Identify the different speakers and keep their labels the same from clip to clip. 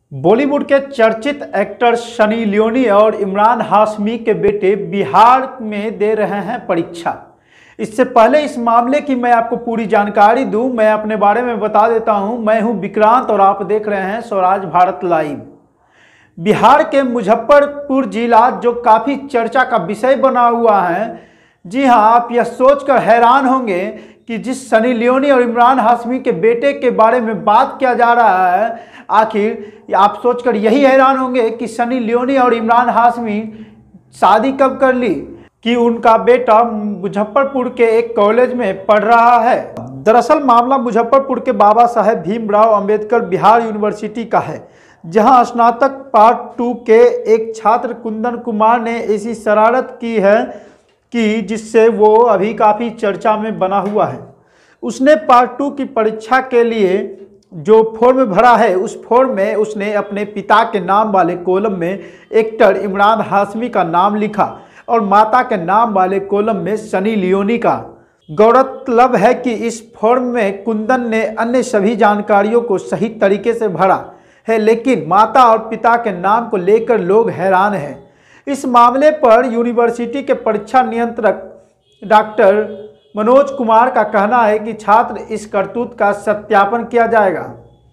Speaker 1: बॉलीवुड के चर्चित actor Sunny Leone और इमरान हाशमी के बेटे बिहार में दे रहे हैं परीक्षा। इससे पहले इस मामले की मैं आपको पूरी जानकारी दूं, मैं अपने बारे में बता देता हूं। मैं हूं विक्रांत और आप देख रहे हैं स्वराज भारत लाइव। बिहार के मुजफ्फरपुर जिला जो काफ़ी चर्चा का विषय बना हुआ है। जी हां, आप यह सोचकर हैरान होंगे कि जिस सनी लियोनी और इमरान हाशमी के बेटे के बारे में बात किया जा रहा है, आखिर आप सोचकर यही हैरान होंगे कि सनी लियोनी और इमरान हाशमी शादी कब कर ली, कि उनका बेटा मुजफ्फरपुर के एक कॉलेज में पढ़ रहा है। दरअसल मामला मुजफ्फरपुर के बाबा साहेब भीमराव अंबेडकर बिहार यूनिवर्सिटी का है, जहां स्नातक पार्ट 2 के एक छात्र कुंदन कुमार ने ऐसी शरारत की है कि जिससे वो अभी काफ़ी चर्चा में बना हुआ है। उसने पार्ट 2 की परीक्षा के लिए जो फॉर्म भरा है, उस फॉर्म में उसने अपने पिता के नाम वाले कॉलम में एक्टर इमरान हाशमी का नाम लिखा और माता के नाम वाले कॉलम में सनी लियोनी का। गौरतलब है कि इस फॉर्म में कुंदन ने अन्य सभी जानकारियों को सही तरीके से भरा है, लेकिन माता और पिता के नाम को लेकर लोग हैरान हैं। इस मामले पर यूनिवर्सिटी के परीक्षा नियंत्रक डॉक्टर मनोज कुमार का कहना है कि छात्र इस करतूत का सत्यापन किया जाएगा।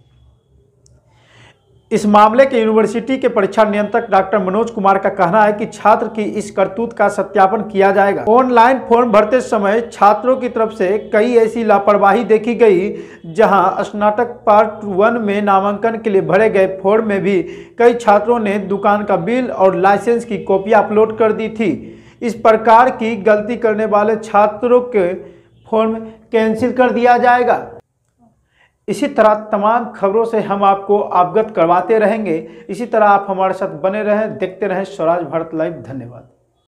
Speaker 1: इस मामले के यूनिवर्सिटी के परीक्षा नियंत्रक डॉक्टर मनोज कुमार का कहना है कि छात्र की इस करतूत का सत्यापन किया जाएगा। ऑनलाइन फॉर्म भरते समय छात्रों की तरफ से कई ऐसी लापरवाही देखी गई, जहां स्नातक पार्ट 1 में नामांकन के लिए भरे गए फॉर्म में भी कई छात्रों ने दुकान का बिल और लाइसेंस की कॉपियां अपलोड कर दी थी। इस प्रकार की गलती करने वाले छात्रों के फॉर्म कैंसिल कर दिया जाएगा। इसी तरह तमाम खबरों से हम आपको अवगत करवाते रहेंगे। इसी तरह आप हमारे साथ बने रहें, देखते रहें स्वराज भारत लाइव। धन्यवाद।